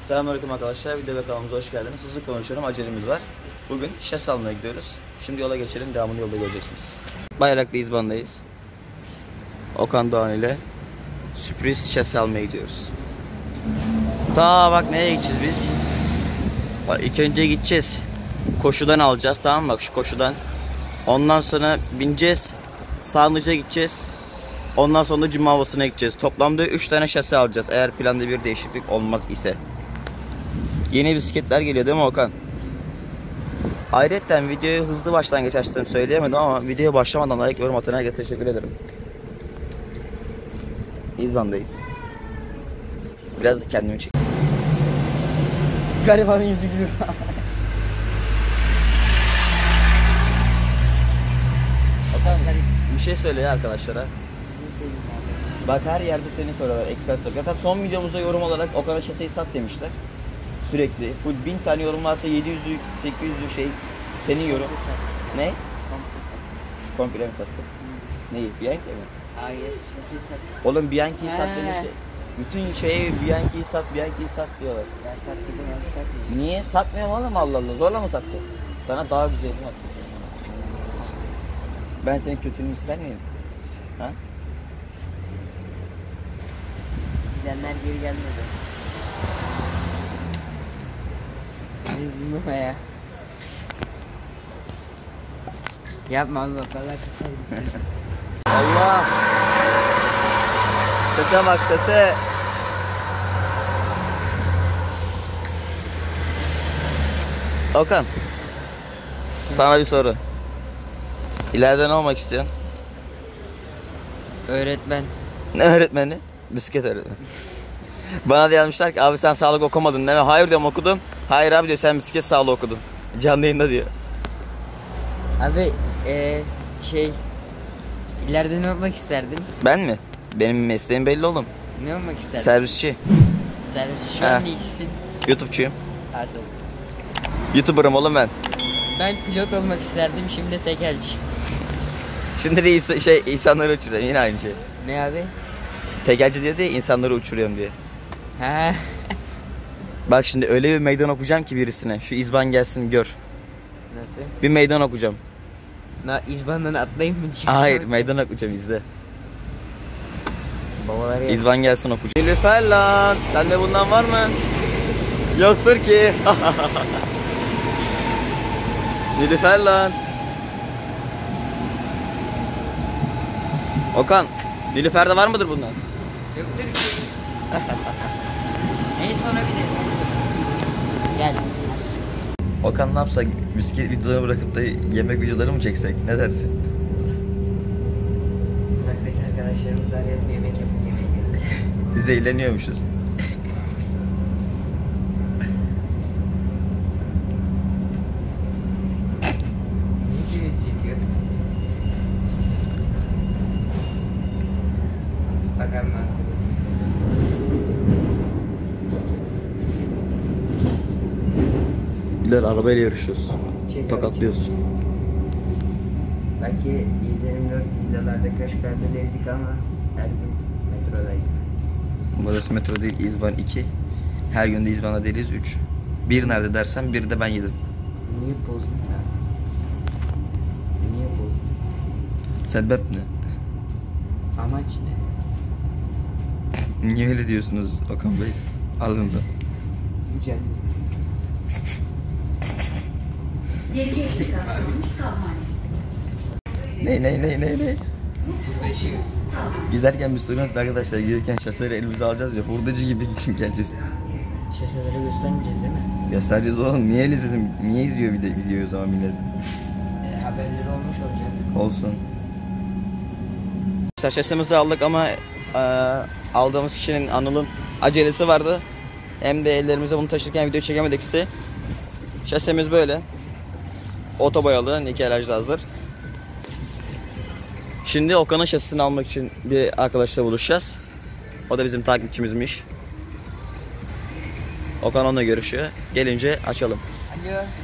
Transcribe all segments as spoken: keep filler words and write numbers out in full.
Selamünaleyküm arkadaşlar, video ve kanalımıza hoş geldiniz. Hızlı konuşuyorum, acelemiz var. Bugün şase almaya gidiyoruz. Şimdi yola geçelim, devamını yolda göreceksiniz. Bayraklı İzban'dayız. Okan Doğan ile sürpriz şase almaya gidiyoruz. Ta bak nereye gideceğiz biz? Bak, ilk önce gideceğiz. Koşudan alacağız, tamam mı? Bak şu koşudan. Ondan sonra bineceğiz. Sarnıca gideceğiz. Ondan sonra Cuma Havası'na gideceğiz. Toplamda üç tane şase alacağız. Eğer planda bir değişiklik olmaz ise. Yeni bisikletler geliyor değil mi Okan? Ayrıca videoyu hızlı başlangıç açtığımı söyleyemedim ama videoya başlamadan like yorum atan herkese teşekkür ederim. İzban'dayız. Biraz da kendimi çek. Garibanın yüzü gülüyor. Okan bir şey söyle ya arkadaşlara. Bak her yerde seni soruyorlar, expert soruyor. Zaten son videomuzda yorum olarak Okan'a şaseyi sat demişler. Sürekli. Full bin tane yorum varsa yedi yüzlü, sekiz yüzlü şey senin yorum. Ne? Komple sattım. Komple mi sattın? Neyi? Bianchi mi? Hayır, şaseyi sattım. Oğlum Bianchi'yi sat He. demişler. Bütün şeyi Bianchi'yi sat, Bianchi'yi sat diyorlar. Ben sattım, abi satmıyorum. Niye? Satmıyorum oğlum, Allah Allah. Zorla mı satacak? Sana daha güzelini at. Ben senin kötülüğünü ister miyim? Ha? Gidenler geri gelmedi. Üzülme ya. Yapma abi bak, Allah kapalı. Allah! Sese bak, sese! Okan, sana bir soru. İleride ne olmak istiyorsun? Öğretmen. Ne öğretmeni? Bisiklet öğretmeni. Bana da yazmışlar ki abi sen sağlık okumadın değil mi? Hayır diyorum, okudum. Hayır abi diyor, sen bisiklet sağlığı okudun. Canlı yayında diyor. Abi ee, şey ileride ne olmak isterdin? Ben mi? Benim mesleğim belli oğlum. Ne olmak isterdin? Servisçi. Servis. Şu He. an iyisin. YouTube'çuyum. Asıl. YouTuber'ım oğlum ben. Ben pilot olmak isterdim, şimdi tekelci. Şimdi de İsa, şey insanları uçuruyorum, yine aynı şey. Ne abi? Tekelci diye de insanları uçuruyorum diye. He. Bak şimdi öyle bir meydan okuyacağım ki birisine. Şu İzban gelsin gör. Nasıl? Bir meydan okuyacağım. Na İzban'dan atlayayım mı? Hayır, meydan okuyacağım, izle. Babaları yazsın. İzban gelsin okuyacağım. Nilüfer lan, sende bundan var mı? Yoktur ki. Nilüfer lan. Okan, Nilüfer'de var mıdır bundan? Yoktur ki. En sona bir de. Gel. Okan ne yapsak, bisiklet videoları bırakıp da yemek videoları mı çeksek? Ne dersin? Uzaktaki arkadaşlarımızı arayalım, yemek yapın, yemeğe gelin. Biz eğleniyormuşuz. Niye yemek çekiyor? Bakalım ben. Biler arabayla yarışıyoruz. Çek Tokatlıyoruz. Belki yedi yirmi dört villalarda, köşklerde değildik ama her gün metrodaydık. Burası metro değil, İzban iki. Her gün de İzban'da değiliz, üç. Bir nerede dersen bir de ben yedim. Niye bozdun ya? Niye bozdun? Sebep ne? Amaç ne? Niye öyle diyorsunuz Okan Bey? Alındı. Güzel. Ne ne ne ne ne? Giderken bir sorun yok arkadaşlar. Giderken şaseleri elimize alacağız ya. Hurdacı gibi geleceğiz. Şaseleri göstermeyeceğiz değil mi? Göstereceğiz oğlum. Niye izledim? Niye izliyor video, videoyu o zaman millet? E, haberleri olmuş olacak. Olsun. İşte şasemizi aldık ama e, aldığımız kişinin, Anıl'ın acelesi vardı. Hem de ellerimize bunu taşırken video çekemedik ise. Şasemiz böyle. Otoboyalı, nikelajlı hazır. Şimdi Okan'ın şasisini almak için bir arkadaşla buluşacağız. O da bizim takipçimizmiş. Okan onunla görüşüyor. Gelince açalım. Alo. Aa,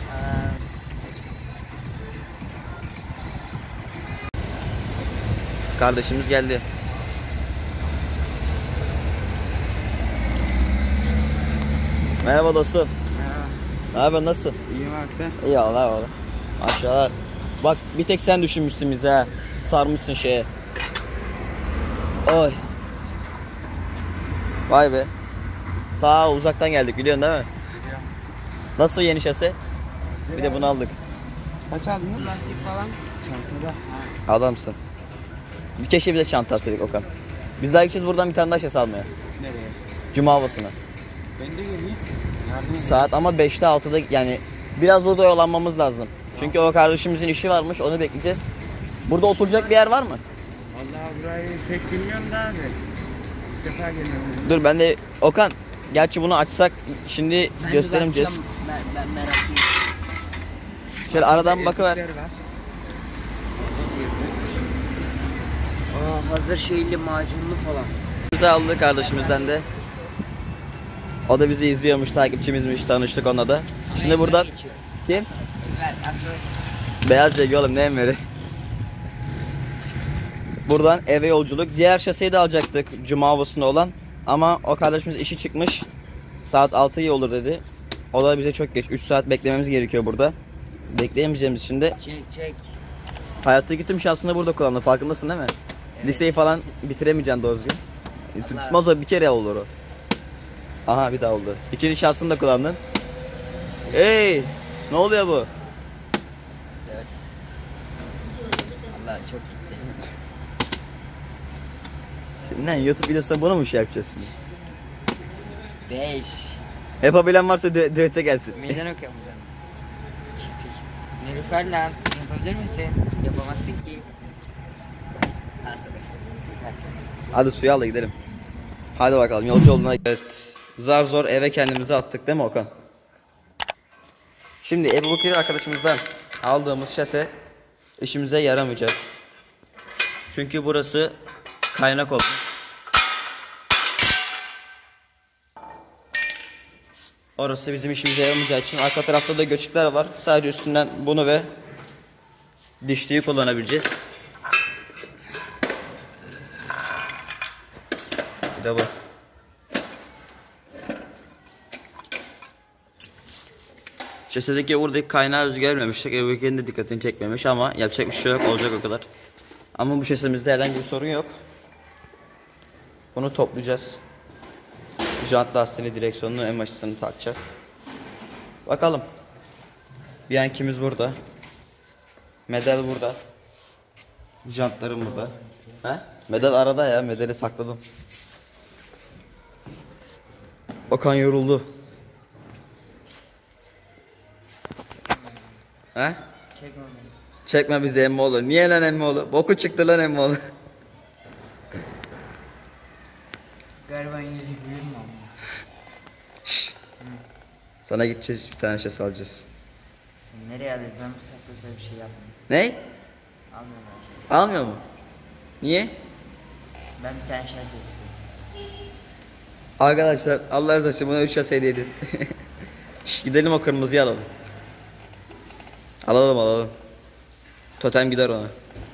Kardeşimiz geldi. Merhaba dostum. Merhaba. Ne haber, nasılsın? İyiyim abi sen? İyi Allah Allah. Maşallah. Bak bir tek sen düşünmüşsün bize ha. Sarmışsın şeye. Oy. Vay be. Ta uzaktan geldik biliyorsun değil mi? Biliyorum. Nasıl yeni şase? Bir de bunu aldık. Kaç aldın lan? Lastik falan. Çantada. Ha. Adamsın. Bir keşke bize çanta alsaydık Okan. Biz daha gideceğiz buradan bir tane daha şase almaya. Nereye? Cuma havasına. Ben de geleyim. Yardım edeyim. Saat ama beşte altıda yani biraz burada oyalanmamız lazım. Çünkü o kardeşimizin işi varmış, onu bekleyeceğiz. Burada oturacak bir yer var mı? Vallahi burayı pek bilmiyorum da abi. İlk defa geliyorum. Dur ben de Okan, gerçi bunu açsak şimdi Ben de gösteremeyeceğiz. bakacağım, Ben, ben meraklıyım. Şöyle aradan bakıver. Ezikler var. Aa, hazır şeyli macunlu falan. Bize aldı kardeşimizden de. O da bizi izliyormuş, takipçimizmiş, tanıştık onunla da. Şimdi Enver buradan geçiyor. kim? Enver, aklı. Beyaz Cegi oğlum, ne Enver'i? Buradan eve yolculuk. Diğer şaseyi de alacaktık Cuma havasında olan. Ama o kardeşimiz işi çıkmış. Saat altı iyi olur dedi. O da bize çok geç. üç saat beklememiz gerekiyor burada. Bekleyemeyeceğimiz için de Çek çek. hayattaki tüm şansını burada kullandı. Farkındasın değil mi? Evet. Liseyi falan bitiremeyeceksin doğru düzgün. Allah. Tutmaz o, bir kere olur o. Aha bir daha oldu. İkinci şansını da kullandın. Hey! Ne oluyor bu? Dört. Allah çok gitti. Şimdi lan YouTube videosunda bunu mu şey yapacağız şimdi? Beş. Yapabilen varsa dü- düete gelsin. Meydan okuyor buradan. Çek çek. Nilüfer lan. Yapabilir misin? Yapamazsın ki. Hastalık. Hadi suya al da gidelim. Hadi bakalım yolcu yoluna. Evet. Zar zor eve kendimizi attık değil mi Okan? Şimdi Ebu Bekir arkadaşımızdan aldığımız şase işimize yaramayacak. Çünkü burası kaynak oldu. Orası bizim işimize yaramayacağı için arka tarafta da göçükler var. Sadece üstünden bunu ve dişliği kullanabileceğiz. Bir de bu. Şasedeki buradaki kaynağı rüzgar vermemiştik. Ebu Bekir'in de dikkatini çekmemiş ama yapacak bir şey yok, olacak o kadar. Ama bu şasemizde herhangi bir sorun yok. Bunu toplayacağız. Jant lastiğini, direksiyonunu, en başını takacağız. Bakalım. Bianchi'miz burada. Medal burada. Jantlarım burada. He? Medal arada ya, medali sakladım. Okan yoruldu. He? Çekme beni. Çekme bizi emmoğlu. Niye lan emmoğlu? Boku çıktı lan emmoğlu. Gariban yüzü gelir mi ama? Şşş. Sana gideceğiz, bir tane şey alacağız. Nereye alır? Ben bu saatte bir şey yapmıyorum. Ne? Almıyorum ben şey. Almıyor mu? Niye? Ben bir tane şans istiyorum. Arkadaşlar Allah razı olsun, buna üç şase hediye edin. Şşş, gidelim o kırmızıyı alalım. Alalım alalım. Totem gider ona.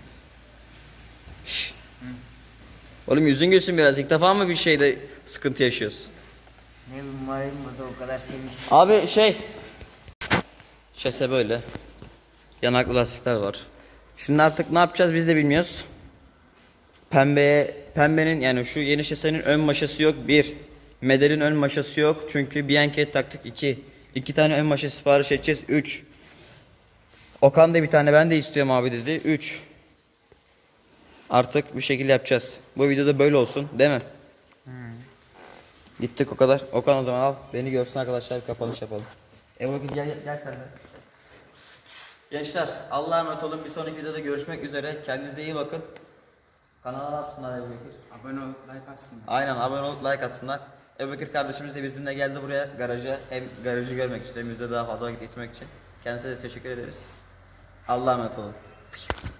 Şşş. Oğlum yüzün gülsün biraz. İlk defa mı bir şeyde sıkıntı yaşıyoruz? Ne bir moralim bozuldu, o kadar sevmiştim. Abi şey. Şase böyle. Yanaklı lastikler var. Şimdi artık ne yapacağız biz de bilmiyoruz. Pembeye, pembenin yani şu yeni şasenin ön maşası yok. Bir. Medal'in ön maşası yok. Çünkü Bianchi'ye taktık. iki. İki tane ön maşa sipariş edeceğiz. Üç. Okan da bir tane ben de istiyorum abi dedi. Üç. Artık bir şekilde yapacağız. Bu videoda böyle olsun değil mi? Hmm. Gittik o kadar. Okan o zaman al. Beni görsün arkadaşlar, bir kapanış yapalım. Ebu Bekir gel, gel, gel sen de. Gençler Allah'a emanet olun. Bir sonraki videoda görüşmek üzere. Kendinize iyi bakın. Kanala ne yapsınlar Ebu Bekir? Abone ol, like atsınlar. Aynen, abone olup like atsınlar. Ebu Bekir kardeşimiz de bizimle geldi buraya garaja. Hem garajı görmek için hem bizde daha fazla vakit geçirmek için. Kendisine de teşekkür ederiz. Allah'a emanet olun.